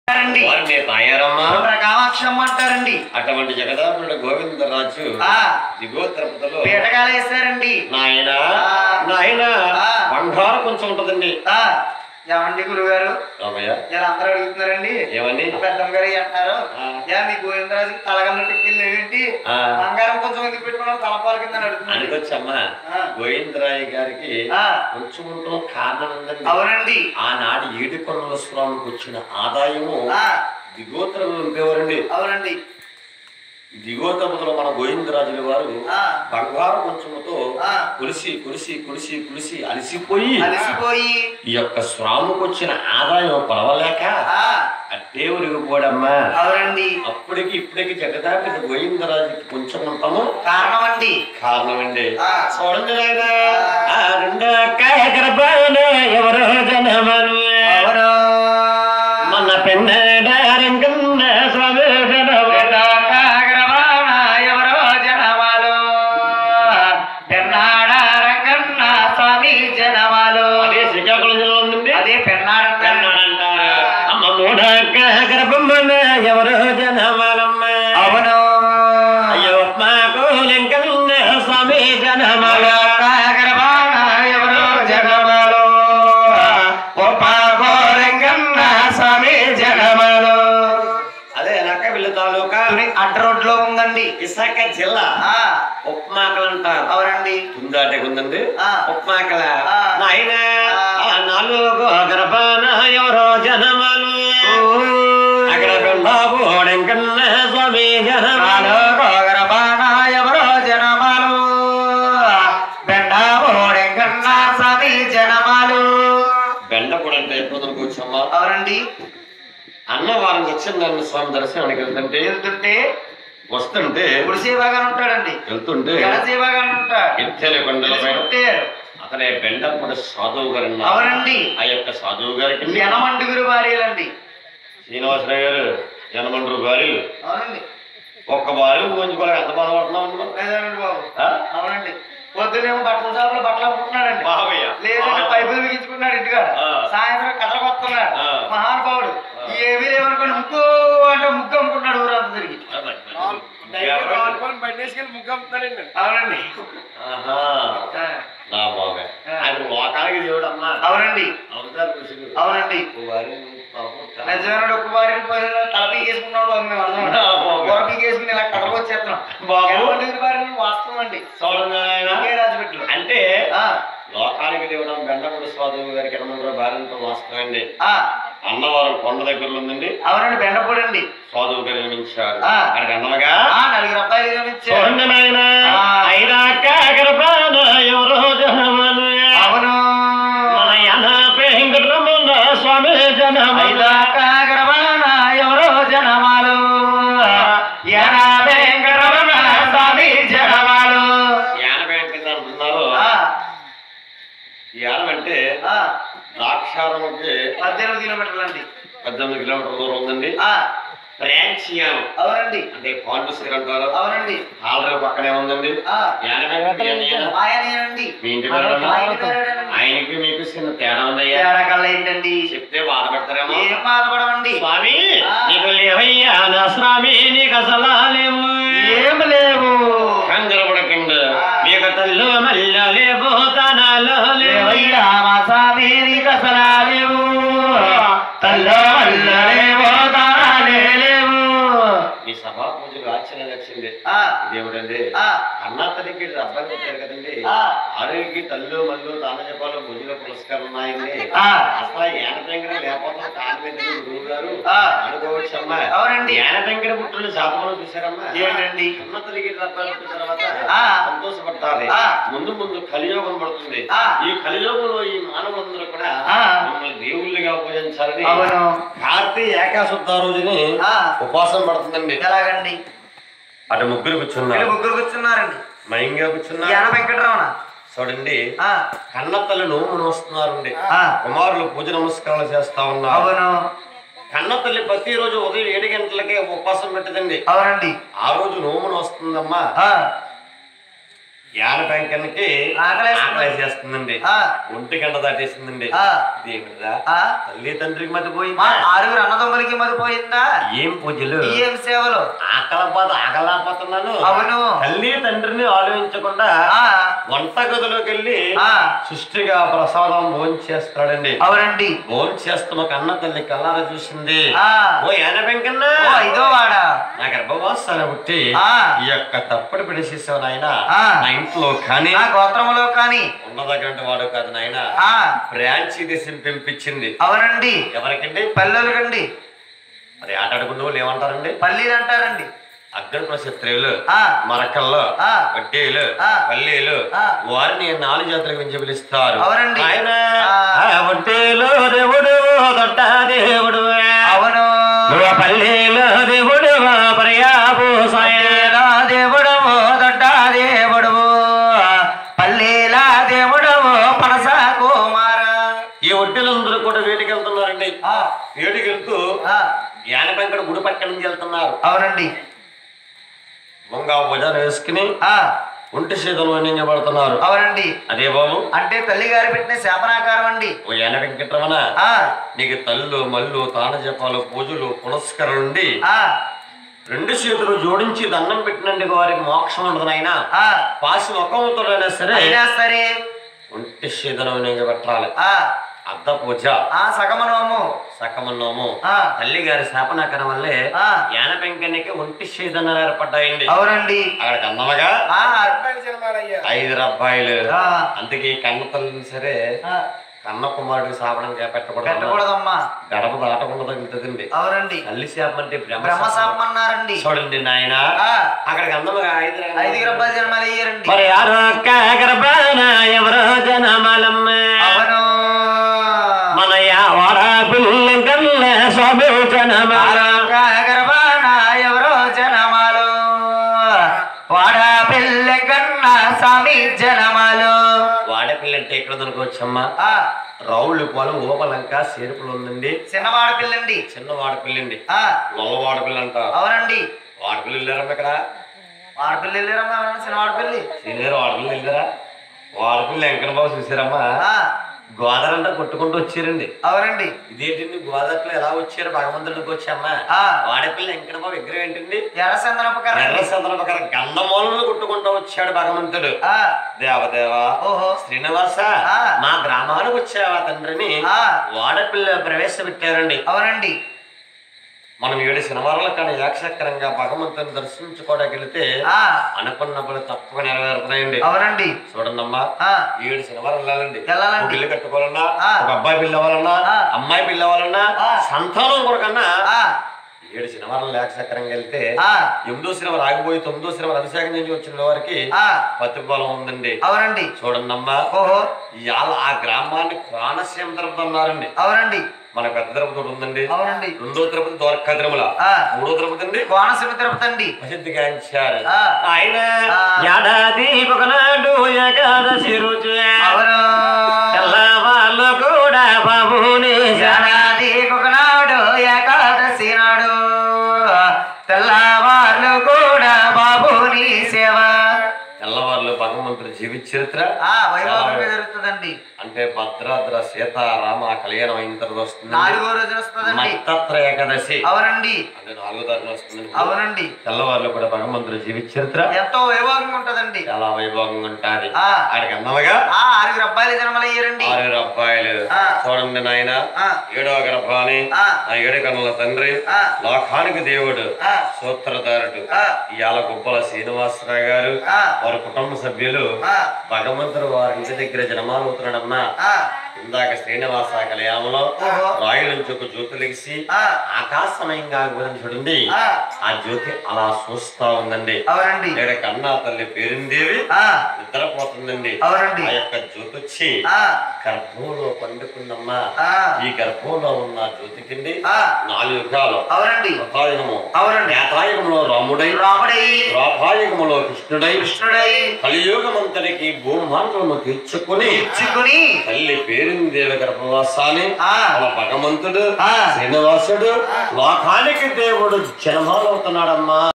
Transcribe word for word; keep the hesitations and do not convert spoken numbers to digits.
కామాక్షమ్మ అంటారండి. అటువంటి జగదాంబుడు గోవిందరాజు దిగో తిరుపతిలో పీటకాలు వేస్తారండి. నాయన నాయన బంగారం కొంచెం ఉంటదండి. ఏమండి గురుగారు రామయ్య ఇలా అందరూ అడుగుతున్నారండి. ఏమని పెద్దమ్మ గారు అంటారు, యా మీ గోవిందరాజు తలగల్లో టిక్కిళ్ళు ఏంటి బంగారం కొంచెం ఎందుకు పెట్టుకున్నాడు తలపాల కింద అడుగుతున్నారు. అనుకోవచ్చమ్మా గోవిందరాయ గారికి కొంచెం ఉండడం కారణం ఉందండి. అవునండి. ఆనాడు ఏడుకొండల స్వామికి వచ్చిన ఆదాయము దిగోత్తరం నింపేవారండి. అవునండి. దిగోత్తరములో మన గోవిందరాజుల వారు బంగారు కొంచెముతో కులిసి కులిసి కులిసి కులిసి అలసిపోయి అలసిపోయి ఈ యొక్క స్వామికి వచ్చిన ఆదాయం కొలవలేక దేవుడికి పోడమ్మా. అవునండి. అప్పటికి ఇప్పటికి జగదాపి గోవిందరాజుకి కొంచెం ఉంటాము కారణం అండి. కారణం అండి. చూడండి రెండో గర్భాన ఎవరో జనమను ఎవరో మన పెన్న స్వామి ఎవరో జనమలమ్మ అవును అయ్యో మాకు లింకన్న స్వామి జనమల ఎవరో జనమలో లింకన్న స్వామి జనమలో. అదే నక్కవిల్లి తాలూకా అడ్డ రోడ్ లో ఉందండి. విశాఖ జిల్లా ఉప్మాకలు అంటారు. అవునండి. తుందాటకు ఉందండి ఉప్మాకల. నాయన నాలుగు గర్భాన ఎవరో జనమలు అక్కడ బాబు వెంకన్న స్వామి జనమాలు గర్భాన ఎవరో జనమాలు బెండాబు వెంకన్న స్వామి జనమాలు. బెండపూడి అంటే ఎప్పుడు కూర్చోమ్మా. అవునండి. అన్నవారం వచ్చిందన్న స్వామి దర్శనానికి వెళ్తుంటే వెళ్తుంటే వస్తుంటే గుడిసేవాగా ఉంటాడండి. వెళ్తుంటే గడసేవాగా ఉంటాడు. ఎత్తేనే కొండలపై అతనే బెండపూడి సాధువు గారు. అవునండి. ఆ యొక్క సాధువు గారికి యనమండుగురు భార్యలండి. శ్రీనివాసరావు గారు యనమండ్రు భార్యలు. అవునండి. ఒక్క భార్య ఊహించుకోలేక ఎంత బాధపడుతున్నాం లేదండి బాబు. అవునండి. పొద్దునేమో బట్టల షాపులో బట్టలు అమ్ముకున్నాడండి. లేదంటే పైపులు బిగించుకున్నాడు ఇంటిగా. సాయంత్రం కథలు కొట్టుకున్నాడు మహానుభావుడు. ఏమీ లేవనుకోండి ముగ్గు అంటే ముగ్గు అమ్ముకున్నాడు ఊరంతా తిరిగి. ముగ్గు అమ్ముతాడండి. అవునండి. నా బాగా ఆయన లోకానికి దేవుడు అమ్మా. అవునండి. అవుతారు అవునండి. నిజమైన ఒక్క వారిని పోయిన తలపీ వేసుకున్నాడు మేము అర్థం గొరపీ వేసుకుని ఇలా కడకొచ్చేస్తున్నాం. వాస్తవం అండి. రాజపెట్లు అంటే లోకానికి దేవుడు బెండపూడి స్వామి గారికి ఎనమండ్రు భార్యతో వాస్తవం అండి. అన్నవరం కొండ దగ్గరలో ఉందండి. అవునండి. బెండపూడి అండి స్వామి గారు నిర్మించారు. అక్కడికి అన్నలుగా నలుగురు అబ్బాయిలు నిర్మించారు. అవును. స్వామి జనమాలు ఎవరో జనమాలు స్వామి జనమాలు. యానబై కింద అంటున్నారు. యానం అంటే ద్రాక్షారామంటే పద్దెనిమిది కిలోమీటర్లు అండి. పద్దెనిమిది కిలోమీటర్ల దూరం ఉందండి. ప్రేంచియానం అవునండి. అంటే పాండుశ్రీ అంటారు. అవునండి. ఆల్రెడీ పక్కనే ఉందండి. ఆయనండి. మీ ఇంటి పేరు ఆయనకి మీకు చిన్న తేడా ఉందయ్యా. తేడా కల్లా ఏంటండి చెప్తే బాధపడతారేమో. ఏం బాధపడమండి. స్వామి నీకు లేవయ్యా నా స్వామి నీకు అసలు లేవు. ఏం లేవు. కంగర పడకుండా మీకు తల్లు మల్ల లేవు తనాలు లేవయ్యా మా స్వామి నీకు అసలు లేవు. తల్లు మల్ల లేవు తనాలే లేవు. మీ సభా పూజలు ఆశ్చర్యం వచ్చింది. ఇదేమిటండి అన్నా తల్లికి అబ్బాయి వచ్చారు కదండి. ఆరోగ్యకి తల్లు మల్లు తాన చెప్పాలి భుజుల పురస్కారం ఉన్నాయండి. అసలు ఏనపెంగడ లేకపోతే కారణం గురువు గారు అనుకోవచ్చమ్మా. అవునండి. ఏనపెంగడ పుట్టులు శాపంలో చూసారమ్మా. ఏంటండి అన్న తల్లికి అబ్బాయి పుట్టిన తర్వాత సంతోషపడతారు. ముందు ముందు కలియోగం పడుతుంది. ఈ కలియోగంలో ఈ మానవులందరూ కూడా మిమ్మల్ని దేవుళ్ళుగా పూజించాలని కార్తీక ఏకాశుద్ధ రోజుని ఉపాసన పడుతుందండి. ఎలాగండి? అటు ముగ్గురు కూర్చున్నారు. ముగ్గురు కూర్చున్నారండి. మయంగా కూర్చున్నారు. యాన వెంకటరమణ చూడండి కన్నతల్లి నోమును వస్తున్నారండి. కుమారులు పూజ నమస్కారాలు చేస్తా ఉన్నారు. అవును. కన్నతల్లి ప్రతిరోజు ఉదయం ఏడు గంటలకే ఉపవాసం పెట్టదండి. అవునండి. ఆ రోజు నోమును వస్తుందమ్మా. యాన వెంకన్నకి ఆకలేసేస్తుందండి, ఒంటి గంట దాటేసిందండి. దేవుడిరా తల్లి తండ్రికి మతిపోయింది, ఆరుగురు అన్నదమ్ములకి మతిపోయిందా? ఏం పూజలు ఏం సేవలు, ఆకలపోత ఆకలాపోతున్నాను. అవును, తల్లి తండ్రిని ఆలోచించకుండా వంట గదిలోకి వెళ్ళి సృష్టిగా ప్రసాదం భోజనం చేస్తాడండి. అవునండి, భోజనం చేస్తున్న ఒక అన్న తల్లి కల్లారా చూసింది. ఓ యాన వెంకన్న, ఐదో వాడా నా గర్భవాసాన్ని పుట్టి ఈ యొక్క తప్పుడు పిడిచేసావు నాయన, నా ఇంట్లో కానీ నా గోత్రములో కానీ ఉన్నదగ్గంటే వాడు కాదు నాయన, బ్రాంచి దేశం పెంపించింది. అవునండి, ఎవరికండి? పల్లెలకండి. మరి ఆటాడుకున్న వాళ్ళు ఏమంటారండి? పల్లీలు అంటారండి. అగ్రకుల క్షత్రియులు, మరకల్లో, వడ్డీలు, పల్లీలు వారిని నాలుగు జాతులకు పెంచి పిలుస్తారు. అవునండి, ఆయన వడ్డీలు దేవుడు, దొడ్డ దేవుడు, అవును, పల్లీలు దేవుడు, పర్యాభూషణ దేవుడు, దొడ్డ దేవుడు, పల్లీల దేవుడు, పనస కుమార. ఈ వడ్డీలందరూ కూడా వేటికి వెళ్తున్నారండి. వేటికి వెళ్తూ యాన వెంకట గుడి పక్క నుంచి వెళ్తున్నారు. అవునండి, ముంగా భుజాలు వేసుకుని ఒంటి చేతులు నింజబడుతున్నారు. అవునండి, అదే బాబు అంటే తల్లి గారు పెట్టిన శాపనాకారం అండి. ఓ యాన వెంకటరమణ, నీకు తల్లు మల్లు తాన జపాలు పూజలు పునస్కరణుండి రెండు చేతులు జోడించి దండం పెట్టినండి వారికి మోక్షం ఉండదు నాయన. పాసి ముఖంతోనైనా సరే అయినా సరే ఒంటి చేతులు నింజబెట్టాలి. అర్ధ పూజ, సగమనోము సకమన్నోము తల్లి గారి శాపనాకరం వల్లే యాన వెంకన్నకి ఒంటి చేదనాలు ఏర్పడ్డాయండి. అవునండి, అక్కడికి అన్నమగా ఐదు అబ్బాయిలు. అందుకే కన్న తల్లిని సరే కన్న కుమారుడికి శాపనం పెట్టకూడదమ్మా, గడప దాటకుండా తగ్గుతుందండి. అవునండి, తల్లి శాపం అంటే బ్రహ్మ శాపం అన్నారండి. చూడండి నాయన, అక్కడికి అన్నమగా ఐదు ఐదుగురు అబ్బాయి జన్మాలు అయ్యారండి. మరి యారో గర్భాన ఎవరో జనమాలమ్మ, అవును, మన యావర పిల్ల కల్ల స్వామి జనమాల, గర్భాన ఎవరో జనమాలు, వాడ పిల్ల కన్న స్వామి జనమాలు. వాడపిల్ల అంటే ఎక్కడ దొరకవచ్చమ్మా? రౌళ్ళు పొలం ఓపలంక సేరుపులు ఉందండి. చిన్న వాడపిల్లండి, చిన్న వాడపిల్లండి, లొల్ల వాడపిల్ల అంటారు. అవునండి, వాడపిల్ల వెళ్ళారమ్మా ఇక్కడ? వాడపిల్ల వెళ్ళారమ్మా, చిన్న వాడపిల్లి సీనియర్ వాడపిల్ల వెళ్ళారా? వాడపిల్ల వెంకట బాబు చూసారమ్మా, గోదావరి కొట్టుకుంటూ వచ్చారండి. అవునండి, ఇదేంటండి గోదావరిలో ఎలా వచ్చారు? భగవంతుడికి వచ్చామ్మా. వాడపిల్ల వెంకట బాబు విగ్రహం ఏంటండి? ఎర్రచంద్రపకర, ఎర్రచంద్రపకర గంధమూలంలో కొట్టుకుంటూ వచ్చాడు భగవంతుడు. దేవదేవా, ఓహో శ్రీనివాస, మా గ్రామానికి వచ్చావా తండ్రిని వాడపిల్ల ప్రవేశపెట్టారండి. అవునండి, మనం ఏడు శనివారాల కానీ యాక్షకరంగా భగవంతుని దర్శించుకోవడానికి వెళితే అనుకున్నప్పుడు తప్పక నెరవేరుతున్నాయండి. అవునండి, చూడండమ్మా, ఏడు శనివారం వెళ్ళాలండి. వెళ్ళాలండి, బిల్లు కట్టుకోవాలన్నా, ఒక అబ్బాయి పిల్ల అవ్వాలన్నా, అమ్మాయి పిల్ల అవ్వాలన్నా, సంతానం కొరకన్నా ఏడు శనివారం యాక్షకరంగా వెళ్తే ఎనిమిదో శనివారం ఆగిపోయి తొమ్మిదో శనివారం అభిషేకం నుంచి వచ్చిన వారికి పత్తి పొలం ఉందండి. అవునండి, చూడండమ్మా, ఓహో ఇవాళ ఆ గ్రామాన్ని కోనసీమ తిరుపతి అన్నారండి. అవునండి, మన పెద్ద తిరుపతి ఉందండి. అవునండి, రెండో తిరుపతి ద్వారకా తిరుమల, మూడో తిరుపతి అండి కోనసీమ తిరుపతి అండి. ప్రసిద్ధి గాంచారు ఆయన. ఏడాది ఒకనాడు ఏకాదశి రోజు తెల్లవాళ్ళు కూడా బాబుని, ఏడాది ఒకనాడు ఏకాదశి నాడు తెల్లవాళ్ళు కూడా బాబుని సేవ. తెల్లవాళ్ళు భగవంతుడు జీవిత చరిత్ర జరుగుతుందండి. అంటే భద్రాద్ర సీతారామ కళ్యాణం అయిన తర్వాత వస్తుంది, నాలుగో రోజు వస్తుందండి మత్తత్ర ఏకాదశి. అవునండి, అంటే నాలుగో తారీఖు వస్తుంది. అవునండి, తెల్లవాళ్ళు కూడా భగవంతుడు జీవిత చరిత్ర ఎంతో వైభవంగా ఉంటదండి. చాలా వైభవంగా ఉంటాది. ఆడికి అన్నమగా ఆరుగురు అబ్బాయిలు జన్మలు అయ్యారండి. ఆరుగురు అబ్బాయిలు. చూడండి నాయన, ఏడో గర్భాని ఆ ఏడు కన్నుల తండ్రి, లోకానికి దేవుడు, సూత్రధారుడు ఇవాళ గుబ్బల శ్రీనివాసరావు గారు వారి కుటుంబ సభ్యులు భగవంతుడు వారి ఇంటి దగ్గర జన్మాలు అవుతున్నాడమ్మా. ఇందాక శ్రీనివాస కళ్యాణంలో రాయుల నుంచి ఒక జ్యోతి లెగిసి ఆకాశమయంగా గురించి చూడండి, ఆ జ్యోతి అలా చూస్తా ఉందండి. అవునండి, కన్నా తల్లి పేరుందేవి నిద్రపోతుందండి. ఆ యొక్క జ్యోతి వచ్చి గర్భంలో పండుకుందమ్మా. ఈ గర్భంలో ఉన్న జ్యోతి కింది నాలుగు యుగాలు. అవునండి, రథాయుగము, నేతాయుగంలో రాముడై, రాముడై రాపాయుగములో కృష్ణుడై, కృష్ణుడై కలియుగమంతటికి భూమాంతము తీర్చుకుని తీర్చుకుని తల్లి పేరు దేవి గర్భవాసాన్ని మన భగవంతుడు శ్రీనివాసుడు లోకానికి దేవుడు జన్మాలవుతున్నాడమ్మా.